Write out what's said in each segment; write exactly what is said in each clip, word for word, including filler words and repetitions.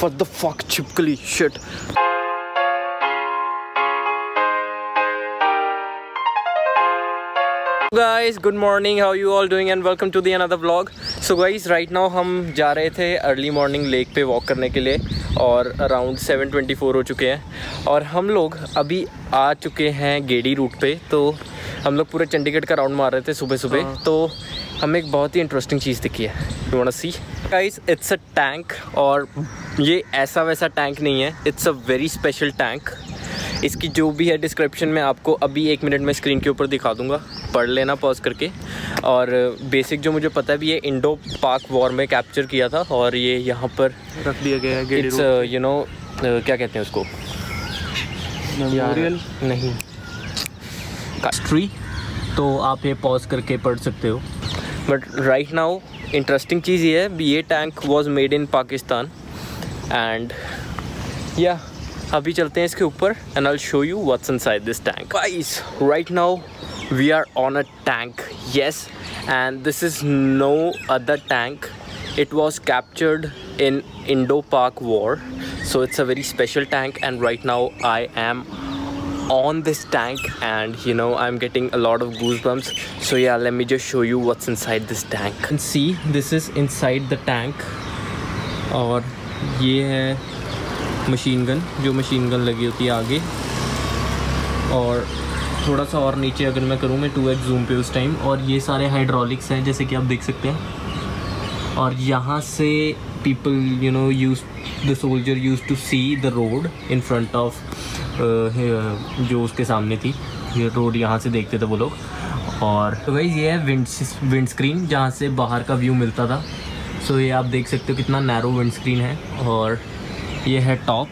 what the fuck, छिपकली, shit. Guys, good morning. How are you all doing? And welcome to the another vlog. So guys, right now हम जा रहे थे early morning lake पे walk करने के लिए और अराउंड सेवन ट्वेंटी फोर हो चुके हैं और हम लोग अभी आ चुके हैं गेडी रूट पे। तो हम लोग पूरे चंडीगढ़ का राउंड मार रहे थे सुबह सुबह। तो हमें एक बहुत ही इंटरेस्टिंग चीज़ दिखी है। You want to see guys, it's a tank. और ये ऐसा वैसा टैंक नहीं है, it's a very special tank. इसकी जो भी है डिस्क्रिप्शन में आपको अभी एक मिनट में स्क्रीन के ऊपर दिखा दूंगा, पढ़ लेना पॉज करके। और बेसिक जो मुझे पता है भी ये इंडो-पाक वॉर में कैप्चर किया था और ये यहाँ पर रख दिया गया है। इट्स यू नो क्या कहते हैं उसको, मेमोरियल नहीं, हिस्ट्री। तो आप ये पॉज करके पढ़ सकते हो। बट राइट नाउ इंटरेस्टिंग चीज़ ये है, ये tank was made in Pakistan and या अभी चलते हैं इसके ऊपर and I will show you what's inside this tank. Guys, right now we are on a tank, yes, and this is no other tank. It was captured in Indo-Pak war, so it's a very special tank. And right now I am on this tank and you know I'm getting a lot of goosebumps. So yeah, let me just show you what's inside this tank. You can see this is inside the tank. और ये है machine gun, जो machine gun लगी होती है आगे। और थोड़ा सा और नीचे अगर मैं करूँ मैं टू एक्स जूम पे उस टाइम, और ये सारे हाइड्रोलिक्स हैं जैसे कि आप देख सकते हैं। और यहाँ से people you know use the soldier use to see the road in front of, जो उसके सामने थी ये रोड, यहाँ से देखते थे वो लोग। और तो भाई ये है विंड विंड स्क्रीन, जहाँ से बाहर का व्यू मिलता था। सो so, ये आप देख सकते हो कितना नैरो विंड स्क्रीन है। और ये है top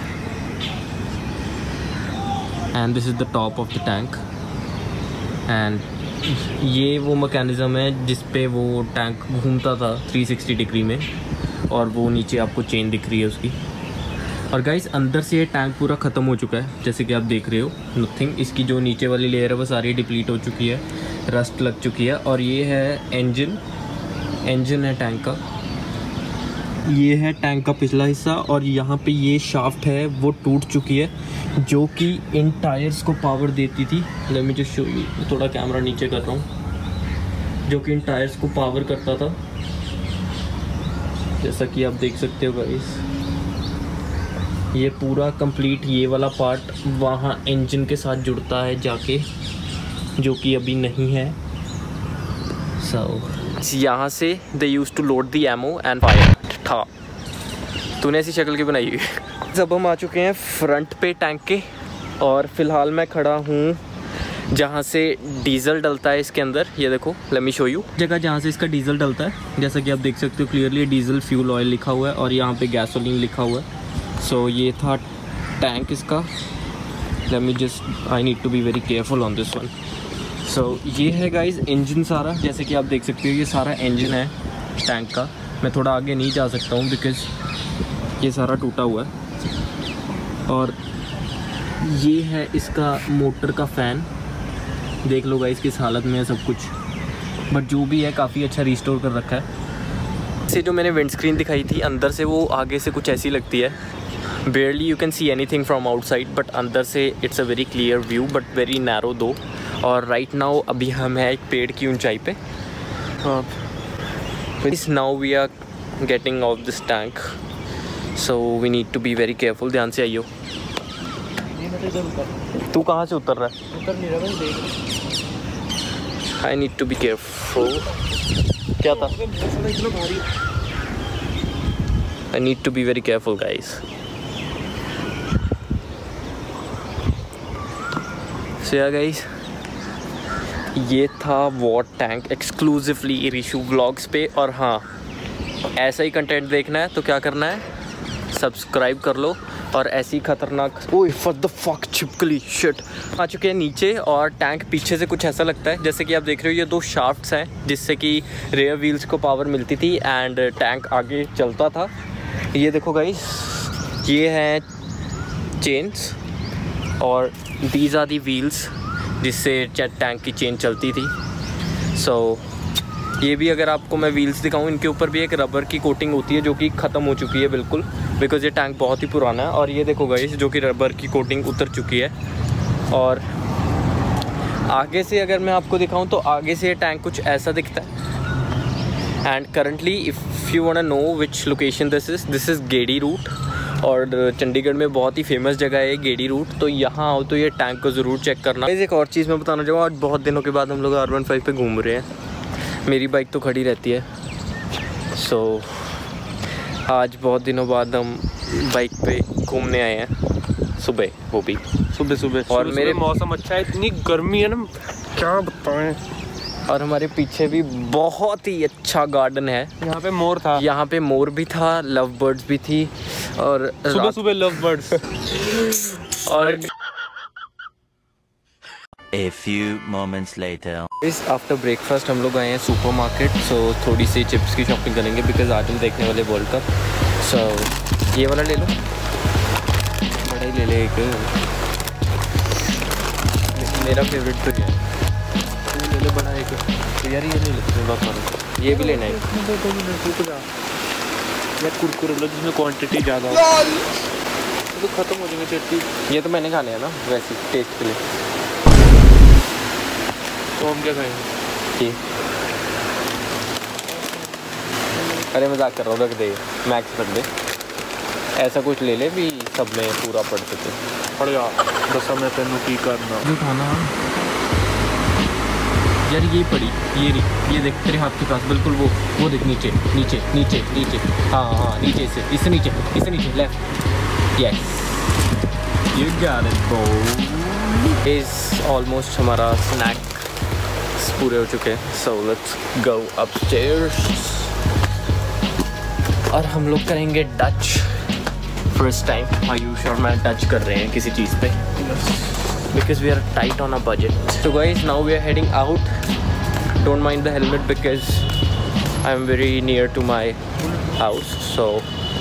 and this is the top of the tank. And ये वो मैकेनिज़्म है जिस पे वो टैंक घूमता था थ्री सिक्सटी डिग्री में, और वो नीचे आपको चेन दिख रही है उसकी। और गाइस, अंदर से ये टैंक पूरा ख़त्म हो चुका है जैसे कि आप देख रहे हो। नथिंग, इसकी जो नीचे वाली लेयर है वो सारी डिप्लीट हो चुकी है, रस्ट लग चुकी है। और ये है इंजन, इंजन है टैंक का। ये है टैंक का पिछला हिस्सा, और यहाँ पे ये शाफ्ट है वो टूट चुकी है, जो कि इन टायर्स को पावर देती थी। Let me just show you, थोड़ा कैमरा नीचे कर रहा हूँ, जो कि इन टायर्स को पावर करता था, जैसा कि आप देख सकते हो गाइस। ये पूरा कंप्लीट ये वाला पार्ट वहाँ इंजन के साथ जुड़ता है जाके, जो कि अभी नहीं है। सो so, यहाँ से they use to load the ammo and fire था। तूने ऐसी शक्ल की बनाई हुई है। जब हम आ चुके हैं फ्रंट पे टैंक के, और फिलहाल मैं खड़ा हूँ जहाँ से डीजल डलता है इसके अंदर। ये देखो, लेट मी शो यू जगह जहाँ से इसका डीजल डलता है। जैसा कि आप देख सकते हो क्लियरली, डीजल फ्यूल ऑयल लिखा हुआ है और यहाँ पे गैसोलीन लिखा हुआ है। सो so, ये था टैंक इसका। Let me just, I need to be very careful on this one. So ये है गाइज इंजन सारा, जैसे कि आप देख सकते हो ये सारा इंजन है टैंक का। मैं थोड़ा आगे नहीं जा सकता हूँ बिकॉज़ ये सारा टूटा हुआ है। और ये है इसका मोटर का फ़ैन, देख लो गाइस किस हालत में है सब कुछ। बट जो भी है काफ़ी अच्छा रिस्टोर कर रखा है। से जो मैंने विंड स्क्रीन दिखाई थी अंदर से, वो आगे से कुछ ऐसी लगती है। Barely you can see anything from outside, but अंदर से it's a very clear view, but very narrow though. और राइट नाउ अभी हम हैं एक पेड़ की ऊंचाई पे। Now we are getting off this tank, so we need to be very careful. ध्यान से आइयो। तू कहाँ से उतर रहा है? उतर नहीं रहा, देख। I need to be careful. क्या था? I need to be very careful guys. So yeah guys, ये था war tank exclusively Rishu vlogs पे। और हाँ, ऐसा ही कंटेंट देखना है तो क्या करना है, सब्सक्राइब कर लो। और ऐसी खतरनाक, ओए व्हाट द फक, छिपकली, शिट। आ चुके हैं नीचे, और टैंक पीछे से कुछ ऐसा लगता है जैसे कि आप देख रहे हो ये दो शाफ्ट्स हैं जिससे कि रेयर व्हील्स को पावर मिलती थी एंड टैंक आगे चलता था। ये देखो गाइस, ये हैं चेन्स और दीज आर दी व्हील्स जिससे टैंक की चेन चलती थी। सो ये भी अगर आपको मैं व्हील्स दिखाऊं, इनके ऊपर भी एक रबर की कोटिंग होती है जो कि ख़त्म हो चुकी है बिल्कुल, बिकॉज़ ये टैंक बहुत ही पुराना है। और ये देखो गाइस, जो कि रबर की कोटिंग उतर चुकी है। और आगे से अगर मैं आपको दिखाऊं तो आगे से ये टैंक कुछ ऐसा दिखता है। And currently if you want to know which location this is, this is Gedi route. और चंडीगढ़ में बहुत ही फेमस जगह है गेडी रूट, तो यहाँ आओ तो ये टैंक को ज़रूर चेक करना। एक और चीज़ मैं बताना चाहूँगा, आज बहुत दिनों के बाद हम लोग आर वन फाइव पे घूम रहे हैं। मेरी बाइक तो खड़ी रहती है, सो so, आज बहुत दिनों बाद हम बाइक पे घूमने आए हैं, सुबह, वो भी सुबह सुबह। और मेरे मौसम अच्छा है, इतनी गर्मी है ना, क्या बताएं। और हमारे पीछे भी बहुत ही अच्छा गार्डन है। यहाँ पे मोर था, यहाँ पे मोर भी था, लव बर्ड्स भी थी। और सुबह सुबह लव बर्ड्स। और A few moments later. इस आफ्टर ब्रेकफास्ट हम लोग आए हैं सुपर मार्केट, सो थोड़ी सी चिप्स की शॉपिंग करेंगे बिकॉज आज हम देखने वाले वर्ल्ड कप। सो ये वाला ले लो, बड़ा ही ले ले एक, मेरा फेवरेट तो ये है, ले लो बड़ा एक। तो यार ये नहीं लेते बात मारो, ये भी लेना है यार, कुरकुरे लो जिसमें क्वांटिटी ज़्यादा हो, तो ख़त्म हो जाएंगे चट्टी। ये तो मैंने खाने हैं ना वैसे टेस्ट के लिए, तो हम क्या खाएंगे? ये अरे मजाक कर रहा हूँ, रख दे मैक्स रख दे, ऐसा कुछ ले ले भी सब में पूरा पड़ सके। पड़ जा बस, मैं तेनू की करना जो खाना यार, ये पड़ी, ये रही, ये देख तेरे हाथ के पास बिल्कुल, वो वो देख नीचे नीचे नीचे नीचे, हाँ हाँ नीचे से, इससे नीचे, इससे नीचे, left, yes you got it bro. Is almost हमारा स्नैक पूरे हो चुके हैं, सो लेट्स गो अपस्टेयर्स। और हम लोग करेंगे डच, फर्स्ट टाइम आयुष और मैं डच कर रहे हैं किसी चीज़ पे, because we are tight on a budget. So guys now we are heading out, don't mind the helmet because I am very near to my house, so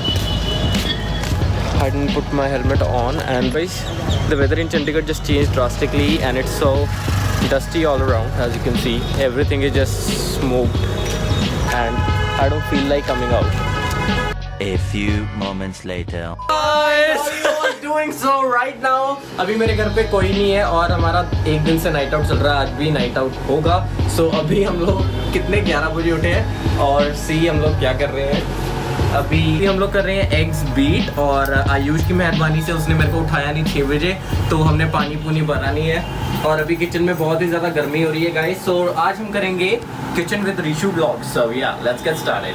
I didn't put my helmet on. And guys, the weather in Chandigarh just changed drastically and it's so dusty all around. As you can see, everything is just smoked and I don't feel like coming out. A few moments later. Guys, what are you doing so right now? अभी मेरे घर पे कोई नहीं है और हमारा एक दिन से नाइट आउट चल रहा है, आज भी नाइट आउट होगा। सो so, अभी हम लोग कितने ग्यारह बजे उठे हैं और सी हम लोग क्या कर रहे हैं, अभी हम लोग कर रहे हैं एग्स बीट। और आयुष की मेहरबानी से उसने मेरे को उठाया नहीं छः बजे, तो हमने पानी पूनी भरा नहीं है। और अभी किचन में बहुत ही ज़्यादा गर्मी हो रही है गाइस, सो आज हम करेंगे kitchen with Rishu blog. So yeah let's get started.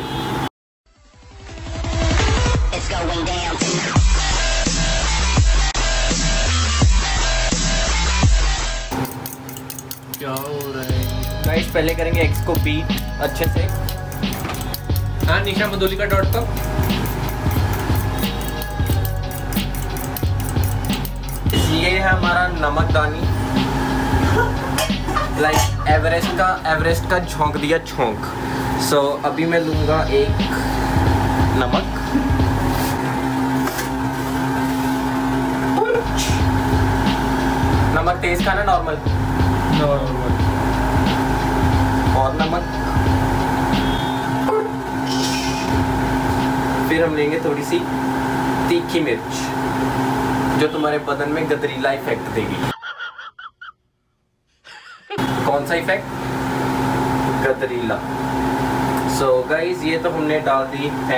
क्या हो रहा है गाइस, पहले करेंगे एग्स को बीट अच्छे से। हाँ, निशा मधुलिका डॉट कॉम। ये है हमारा नमकदानी, लाइक एवरेस्ट का एवरेस्ट का झोंक दिया झोंक। सो so, अभी मैं लूँगा एक नमक, नमक तेज खाना नॉर्मल नॉर्मल, और नमक, फिर हम लेंगे थोड़ी सी तीखी मिर्च जो तुम्हारे बदन में गदरीला इफेक्ट देगी। कौन सा इफेक्ट? गदरीला। सो so, गाइस ये तो हमने डाल दी है।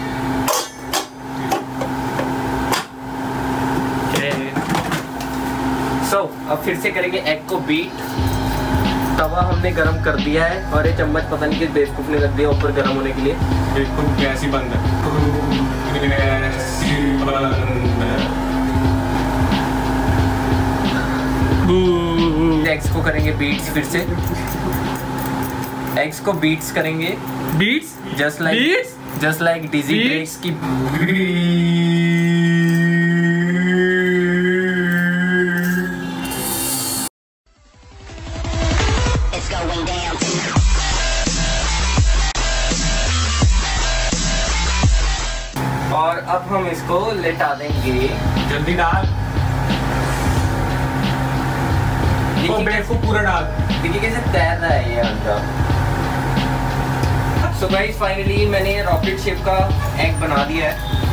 सो so, अब फिर से करेंगे एग को बीट। तवा हमने गरम कर दिया है और ये चम्मच पता नहीं किस बेवकूफ ने रख दिया ऊपर गरम होने के लिए। बिल्कुल गैस ही बंद है, गैस ही बंद है। एग्स को करेंगे बीट्स, फिर से एग्स को बीट्स करेंगे, beats just like just like डिजी ब्रेक्स की। और अब हम इसको लेटा देंगे। जल्दी डाल, देखिए बेड को पूरा डाल। देखिए कैसे तैर रहा है ये अंडा। सो गाइस फाइनली मैंने रॉकेट शेप का एग बना दिया है